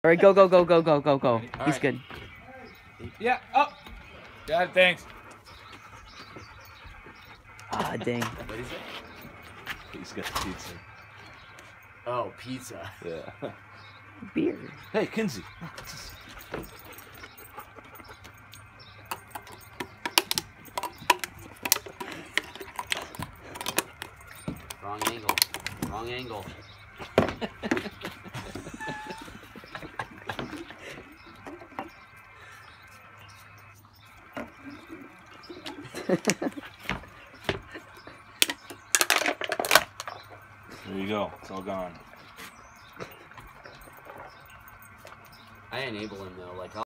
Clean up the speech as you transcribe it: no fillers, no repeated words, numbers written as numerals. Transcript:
All right, go, go, go, go, go, go, go. All He's right. good. Yeah. Oh. Got it. Thanks. Ah, dang. What is it? He's got the pizza. Oh, pizza. Yeah. Beer. Hey, Kinsey. Wrong angle. Wrong angle. There you go. It's all gone. I enable him though. Like